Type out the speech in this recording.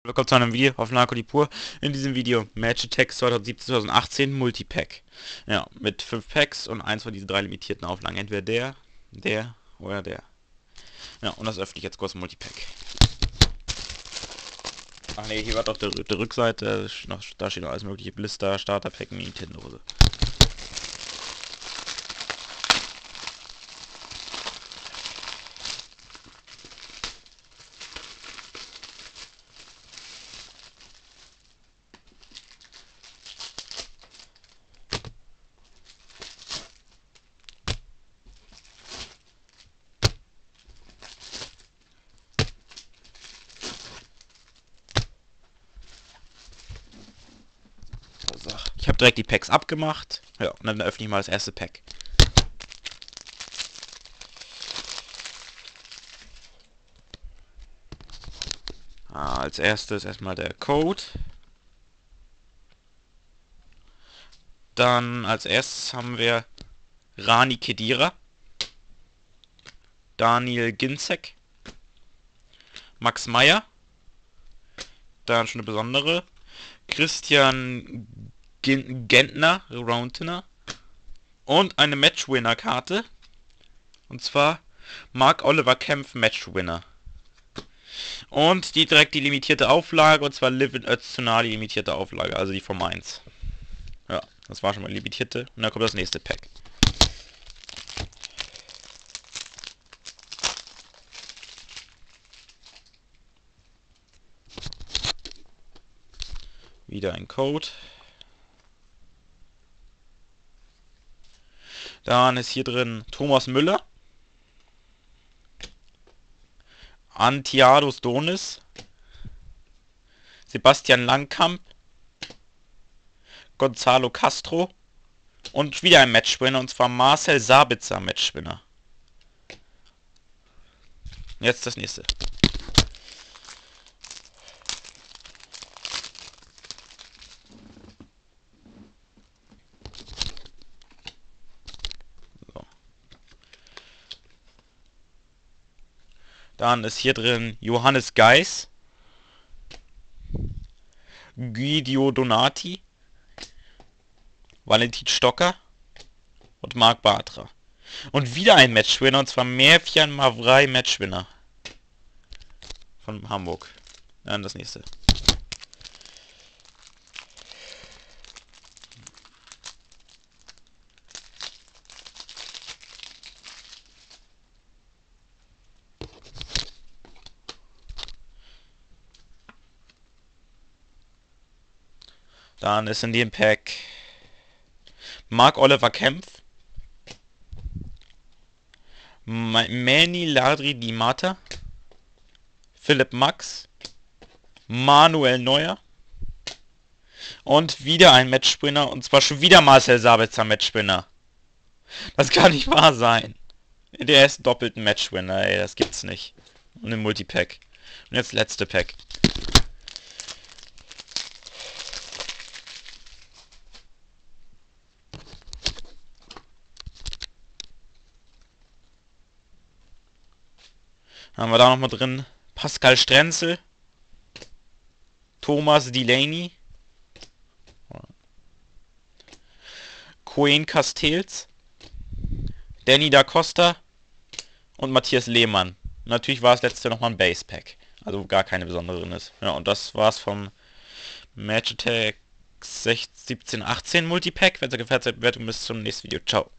Willkommen zu einem Video auf Narco die Pur. In diesem Video Match Attax 2017-2018 Multipack. Ja, mit 5 Packs und eins von diesen 3 limitierten Auflagen. Entweder der oder der. Ja, und das öffne ich jetzt kurz Multipack. Ach ne, hier war doch der Rückseite. Da steht noch alles mögliche. Blister, Starterpack, Nintendo-Dose. Ich habe direkt die Packs abgemacht. Ja, und dann öffne ich mal das erste Pack. Als erstes erstmal der Code. Dann als erstes haben wir Rani Kedira, Daniel Ginzek, Max Meyer, dann schon eine besondere, Christian Gentner, Roundner und eine Matchwinner-Karte. Und zwar Mark Oliver Kempf Matchwinner. Und direkt die limitierte Auflage, und zwar Live in Öztunar, die limitierte Auflage, also die vom 1. Ja, das war schon mal limitierte. Und dann kommt das nächste Pack. Wieder ein Code. Dann ist hier drin Thomas Müller, Antiados Donis, Sebastian Langkamp, Gonzalo Castro und wieder ein Matchwinner, und zwar Marcel Sabitzer Matchwinner. Jetzt das nächste. So. Dann ist hier drin Johannes Geis, Guido Donati, Valentin Stocker und Marc Bartra. Und wieder ein Matchwinner, und zwar Merfjan Mavrei Matchwinner von Hamburg. Dann das nächste. Dann ist in dem Pack Mark Oliver Kempf, Manny Ladri Di Mata, Philipp Max, Manuel Neuer und wieder ein Matchwinner, und zwar schon wieder Marcel Sabitzer Matchwinner. Das kann nicht wahr sein. Der ersten doppelten Matchwinner, ey, das gibt's nicht. Und im Multipack. Und jetzt letzte Pack. Haben wir da nochmal drin Pascal Strenzel, Thomas Delaney, Coen Castells, Danny da Costa und Matthias Lehmann. Natürlich war das letzte nochmal ein Base Pack, also gar keine besondere drin ist. Ja, und das war's vom Match Attax 17-18 Multipack. Wenn es euch gefällt, seid Bewertung bis zum nächsten Video. Ciao.